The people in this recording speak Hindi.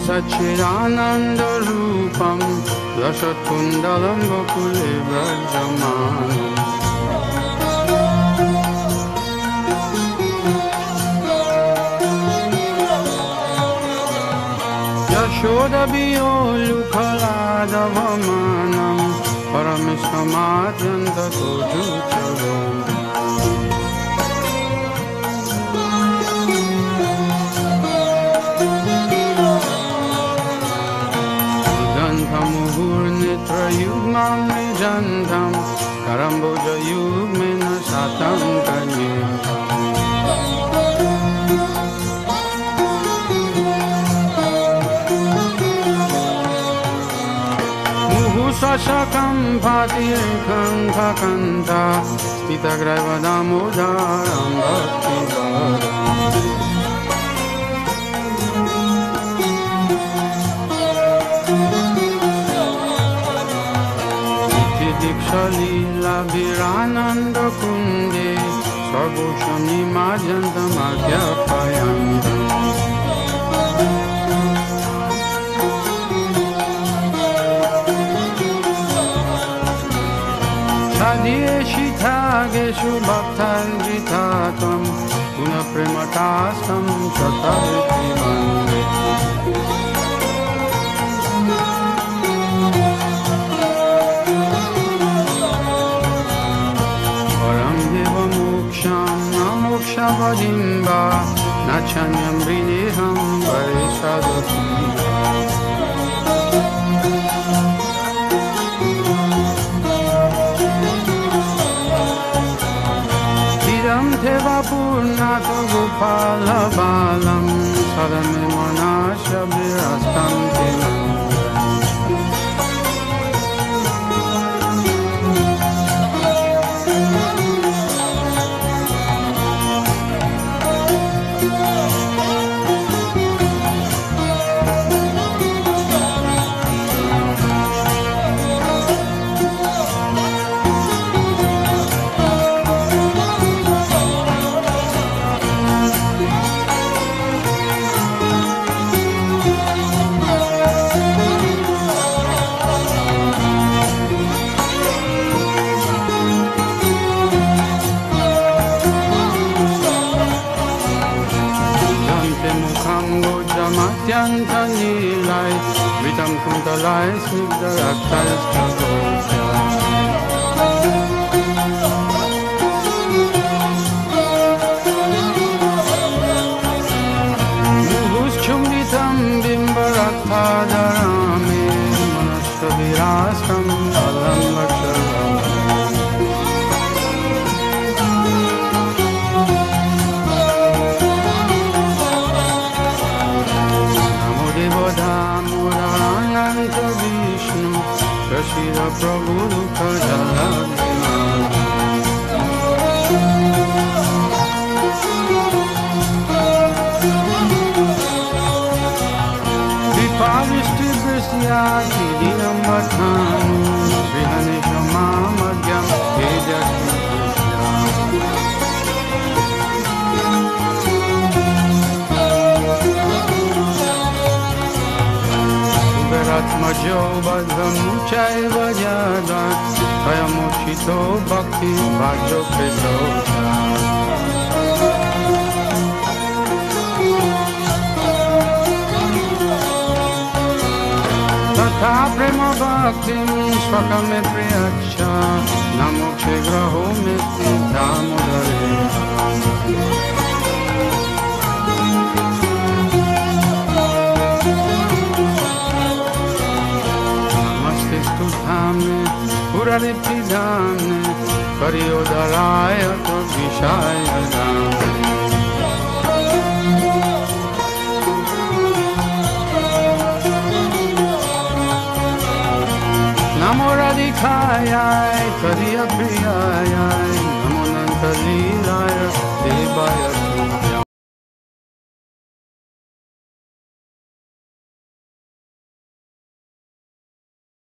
सच्चिदानन्दरूपं लसत्कुण्डलं गोकुले व्रजमानम् यशोदबियोलुखलादवमानं परमेष्ठमाद्यन्ततोजुचरम् मुहुर्नेत्रयुग्मं निजन्तं करम्बोजयुग्मेन सातं कन्येयम् मुहुशशकं भातिरेकं खकन्ता स्थितग्रैवदामोदारं भक्तिवरम् दीक्षलीलाभिरानन्दकुन्दे सर्वोषणिमाद्यन्तमाद्यपयन्तम् सदीशितागेषु भक्तार्जिता त्वं पुनः प्रेमतास्तं शतविधिवन्दे मोक्षपदिं वा न चन्यं विदेहं वरिषदपि इदं देवपूर्णातो गोपालबालं सदमे मनास्य विरस्तं तिलम् Nilai, Vitam Kuntalai, Snigdharaktaistagosya. Muhuschumbitam Bimbarathadarame, Manashtavirastam Alam Laksharam. Shira Prabhu Dukha Vipavishti Vrisyati Dinam Vatanu Vihaneshama Madhyam Vedyaki Atmajo Badhamuchai Vajadat Kayamochito Bhakti Vajo Petota Tata Prema Bhaktim Swakame Priyacha Namokshe Graho Meti Damodare Stuthamne, Purare Pidane, Karyodaraya Vishaya Dame. Namo Radhikaya, Kariya Priyaya,